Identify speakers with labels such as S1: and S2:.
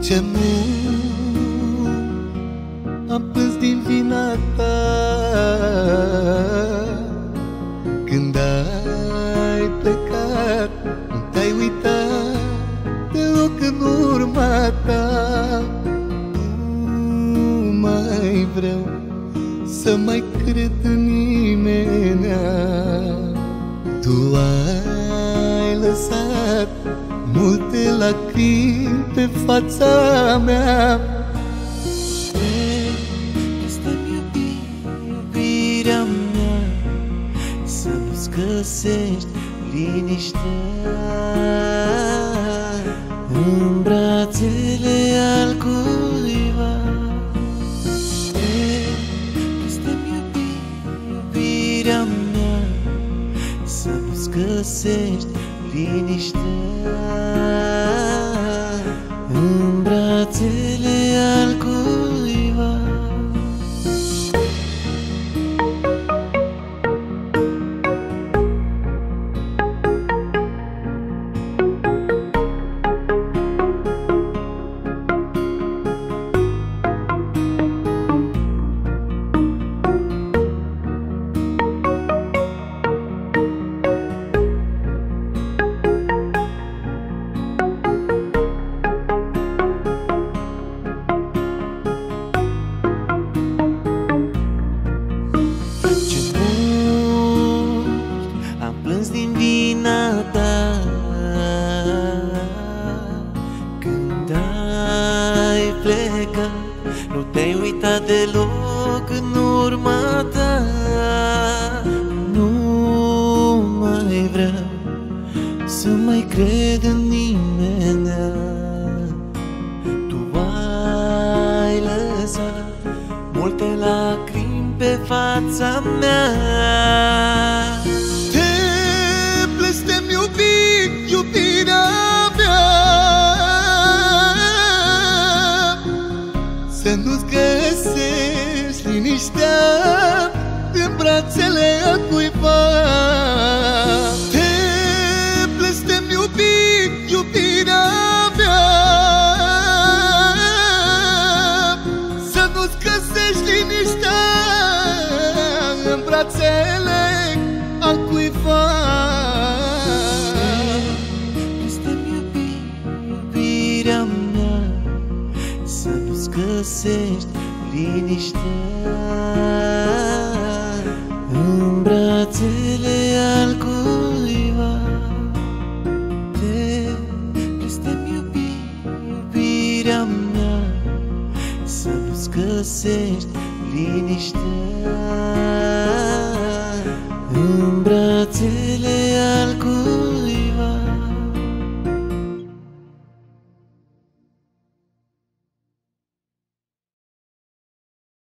S1: Ce mult am plâns din vina ta când ai plecat. Nu te-ai uitat deloc în urma ta. Nu mai vreau să mai cred în nimenea. Tu ai lăsat multe lacrimi pe fața mea.
S2: Este-mi iubirea mea, să nu-ți găsești liniștea în brațele altcuiva. Este-mi iubirea mea, să nu-ți găsești liniștea în brațele altcuiva. Din vina ta când ai plecat. Nu te-ai uitat deloc în urma ta. Nu mai vreau să mai cred în nimenea. Tu ai lăsat multe lacrimi pe fața mea.
S1: Iubirea mea, să nu-ți găsești liniștea în brațele altcuiva. Te blestem, iubirea mea, să nu-ți găsești liniștea în brațele altcuiva.
S2: Să nu-ți găsești liniștea în brațele altcuiva. Te blestem, iubirea mea, să nu-ți găsești liniștea în brațele altcuiva.